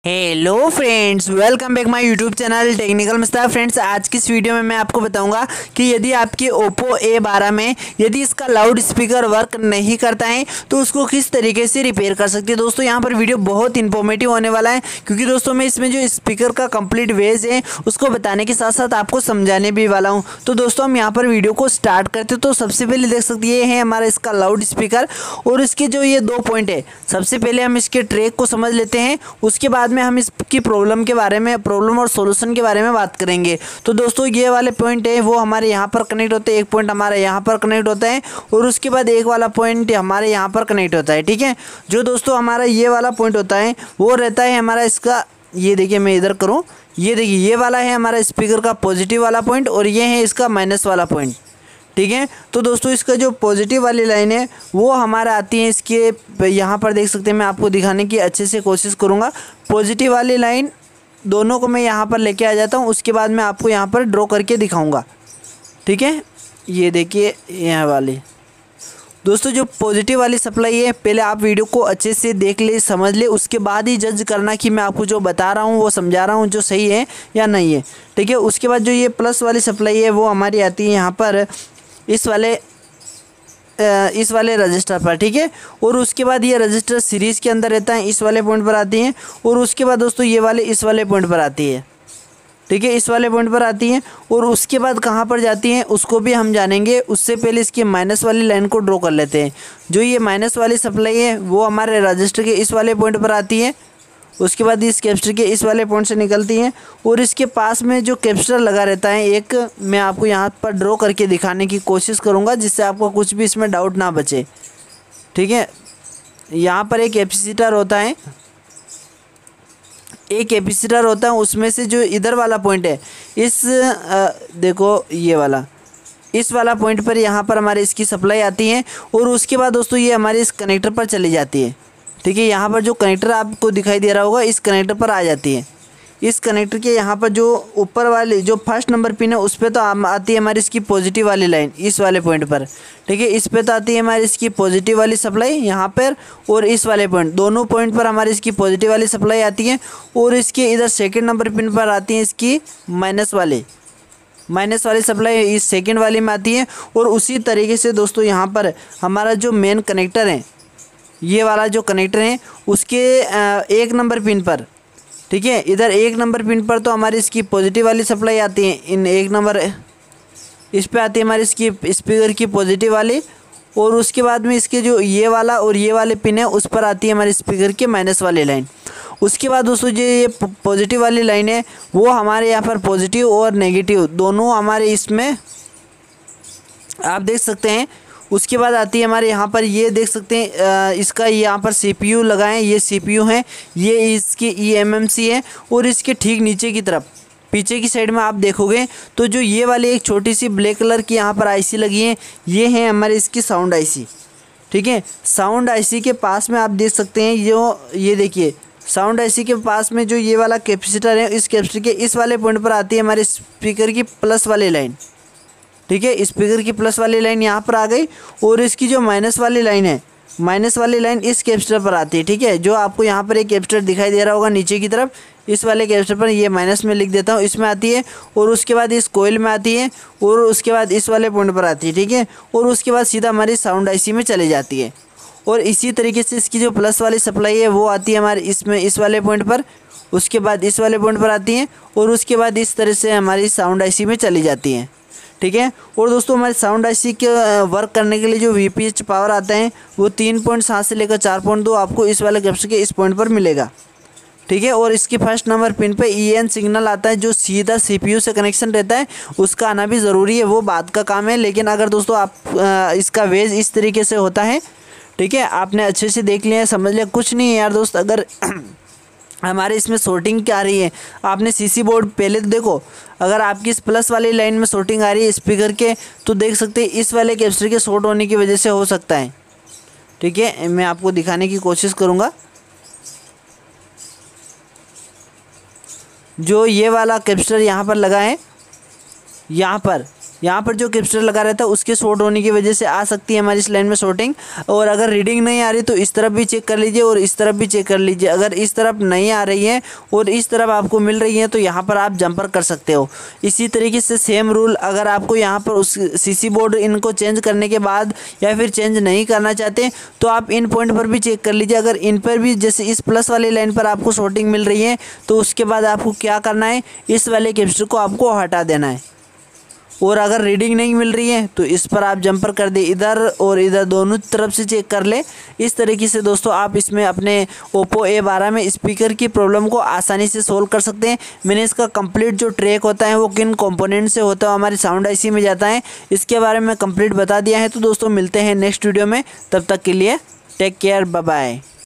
Hello friends, welcome back my YouTube channel technical mister. Friends, आज की इस video में मैं आपको बताऊंगा कि यदि आपके ओप्पो A12 में यदि इसका लाउड स्पीकर वर्क नहीं करता है तो उसको किस तरीके से रिपेयर कर सकते हैं। दोस्तों, यहाँ पर वीडियो बहुत इन्फॉर्मेटिव होने वाला है, क्योंकि दोस्तों मैं इसमें जो स्पीकर का कंप्लीट वेज है उसको बताने के साथ साथ आपको समझाने भी वाला हूँ। तो दोस्तों, हम यहाँ पर वीडियो को स्टार्ट करते हैं। तो सबसे पहले देख सकते ये है हमारा इसका लाउड स्पीकर, और इसके जो ये 2 पॉइंट है, सबसे पहले हम इसके ट्रैक को समझ लेते हैं, उसके बाद में हम इसकी प्रॉब्लम और सॉल्यूशन के बारे में बात करेंगे। तो दोस्तों, ये वाले पॉइंट है वो हमारे यहाँ पर कनेक्ट होते हैं, एक पॉइंट हमारे यहाँ पर कनेक्ट होता है और उसके बाद एक वाला पॉइंट हमारे यहाँ पर कनेक्ट होता है। ठीक है, जो दोस्तों हमारा ये वाला पॉइंट होता है वो रहता है हमारा इसका, ये देखिए मैं इधर करूँ, ये देखिए ये वाला है हमारा स्पीकर का पॉजिटिव वाला पॉइंट और ये है इसका माइनस वाला पॉइंट। ठीक है, तो दोस्तों इसका जो पॉजिटिव वाली लाइन है वो हमारा आती है इसके यहाँ पर देख सकते हैं, मैं आपको दिखाने की अच्छे से कोशिश करूँगा। पॉजिटिव वाली लाइन दोनों को मैं यहाँ पर लेके आ जाता हूँ, उसके बाद मैं आपको यहाँ पर ड्रॉ करके दिखाऊँगा। ठीक है, ये देखिए यहाँ वाली दोस्तों जो पॉजिटिव वाली सप्लाई है, पहले आप वीडियो को अच्छे से देख ले, समझ ले, उसके बाद ही जज करना कि मैं आपको जो बता रहा हूँ वो समझा रहा हूँ जो सही है या नहीं है। ठीक है, उसके बाद जो ये प्लस वाली सप्लाई है वो हमारी आती है यहाँ पर इस वाले रजिस्टर पर। ठीक है, और उसके बाद ये रजिस्टर सीरीज़ के अंदर रहता है, इस वाले पॉइंट पर आती है, और उसके बाद दोस्तों ये वाले इस वाले पॉइंट पर आती है। ठीक है, इस वाले पॉइंट पर आती है, और उसके बाद कहाँ पर जाती हैं उसको भी हम जानेंगे। उससे पहले इसकी माइनस वाली लाइन को ड्रॉ कर लेते हैं। जो ये माइनस वाली सप्लाई है वो हमारे रजिस्टर के इस वाले पॉइंट पर आती है, उसके बाद इस कैपेसिटर के इस वाले पॉइंट से निकलती हैं, और इसके पास में जो कैपेसिटर लगा रहता है एक, मैं आपको यहाँ पर ड्रॉ करके दिखाने की कोशिश करूँगा जिससे आपको कुछ भी इसमें डाउट ना बचे। ठीक है, यहाँ पर एक कैपेसिटर होता है, एक कैपेसिटर होता है, उसमें से जो इधर वाला पॉइंट है इस देखो ये वाला, इस वाला पॉइंट पर यहाँ पर हमारे इसकी सप्लाई आती है, और उसके बाद दोस्तों ये हमारे इस कनेक्टर पर चली जाती है। ठीक है, यहाँ पर जो कनेक्टर आपको दिखाई दे रहा होगा इस कनेक्टर पर आ जाती है। इस कनेक्टर के यहाँ पर जो ऊपर वाले जो फर्स्ट नंबर पिन है उस पर तो आती है हमारी इसकी पॉजिटिव वाली लाइन इस वाले पॉइंट पर। ठीक है, इस पे तो आती है हमारी इसकी पॉजिटिव वाली सप्लाई यहाँ पर, और इस वाले पॉइंट, दोनों पॉइंट पर हमारी इसकी पॉजिटिव वाली सप्लाई आती है, और इसके इधर सेकेंड नंबर पिन पर आती है इसकी माइनस वाली सप्लाई इस सेकेंड वाली में आती है। और उसी तरीके से दोस्तों यहाँ पर हमारा जो मेन कनेक्टर है, ये वाला जो कनेक्टर है उसके 1 नंबर पिन पर, ठीक है, इधर 1 नंबर पिन पर तो हमारी इसकी पॉजिटिव वाली सप्लाई आती है, इन 1 नंबर इस पे आती है हमारी इसकी स्पीकर की पॉजिटिव वाली, और उसके बाद में इसके जो ये वाला और ये वाले पिन है उस पर आती है हमारी स्पीकर की माइनस वाली लाइन। उसके बाद दोस्तों जो ये पॉजिटिव वाली लाइन है वो हमारे यहाँ पर पॉजिटिव और नेगेटिव दोनों हमारे इसमें आप देख सकते हैं। उसके बाद आती है हमारे यहाँ पर, ये देख सकते हैं इसका यहाँ पर CPU लगाएं, ये CPU है, ये इसकी eMMC है, और इसके ठीक नीचे की तरफ पीछे की साइड में आप देखोगे तो जो ये वाली एक छोटी सी ब्लैक कलर की यहाँ पर IC लगी है, ये है हमारी इसकी साउंड IC। ठीक है, साउंड IC के पास में आप देख सकते हैं ये देखिए साउंड IC के पास में जो ये वाला कैपेसिटर है, इस कैपेसिटर के इस वाले पॉइंट पर आती है हमारे स्पीकर की प्लस वाली लाइन। ठीक है, स्पीकर की प्लस वाली लाइन यहाँ पर आ गई, और इसकी जो माइनस वाली लाइन है, माइनस वाली लाइन इस कैपेसिटर पर आती है। ठीक है, जो आपको यहाँ पर एक कैपेसिटर दिखाई दे रहा होगा नीचे की तरफ, इस वाले कैपेसिटर पर, ये माइनस में लिख देता हूँ, इसमें आती है, और उसके बाद इस कोयल में आती है, और उसके बाद इस वाले पॉइंट पर आती है। ठीक है, और उसके बाद सीधा हमारी साउंड IC में चली जाती है, और इसी तरीके से इसकी जो प्लस वाली सप्लाई है वो आती है हमारे इसमें इस वाले पॉइंट पर, उसके बाद इस वाले पॉइंट पर आती है, और उसके बाद इस तरह से हमारी साउंड IC में चली जाती है। ठीक है, और दोस्तों हमारे साउंड IC के वर्क करने के लिए जो VPH पावर आता है वो 3.7 से लेकर 4.2 आपको इस वाले कैपेसिटर के इस पॉइंट पर मिलेगा। ठीक है, और इसकी फर्स्ट नंबर पिन पे EN सिग्नल आता है जो सीधा CPU से कनेक्शन रहता है, उसका आना भी ज़रूरी है, वो बात का काम है। लेकिन अगर दोस्तों आप इसका वेज इस तरीके से होता है, ठीक है, आपने अच्छे से देख लिया, समझ लिया, कुछ नहीं है यार दोस्त। अगर हमारे इसमें शॉर्टिंग क्या आ रही है, आपने CC बोर्ड पहले तो देखो, अगर आपकी इस प्लस वाली लाइन में शॉर्टिंग आ रही है स्पीकर के, तो देख सकते हैं इस वाले कैपेसिटर के शॉर्ट होने की वजह से हो सकता है। ठीक है, मैं आपको दिखाने की कोशिश करूँगा। जो ये वाला कैपेसिटर यहाँ पर लगा है, यहाँ पर यहाँ पर जो कैपेसिटर लगा रहता है उसके शॉर्ट होने की वजह से आ सकती है हमारी इस लाइन में शॉर्टिंग। और अगर रीडिंग नहीं आ रही तो इस तरफ भी चेक कर लीजिए और इस तरफ भी चेक कर लीजिए। अगर इस तरफ नहीं आ रही है और इस तरफ आपको मिल रही है तो यहाँ पर आप जंपर कर सकते हो। इसी तरीके से सेम रूल अगर आपको यहाँ पर उस सीसी बोर्ड इनको चेंज करने के बाद या फिर चेंज नहीं करना चाहते तो आप इन पॉइंट पर भी चेक कर लीजिए। अगर इन पर भी जैसे इस प्लस वाली लाइन पर आपको शॉर्टिंग मिल रही है तो उसके बाद आपको क्या करना है, इस वाले कैपेसिटर को आपको हटा देना है। और अगर रीडिंग नहीं मिल रही है तो इस पर आप जंपर कर दे, इधर और इधर दोनों तरफ से चेक कर ले। इस तरीके से दोस्तों आप इसमें अपने ओप्पो A12 में स्पीकर की प्रॉब्लम को आसानी से सोल्व कर सकते हैं। मैंने इसका कंप्लीट जो ट्रैक होता है वो किन कंपोनेंट से होता है हमारी साउंड आईसी में जाता है, इसके बारे में कंप्लीट बता दिया है। तो दोस्तों मिलते हैं नेक्स्ट वीडियो में, तब तक के लिए टेक केयर, बाय बाय।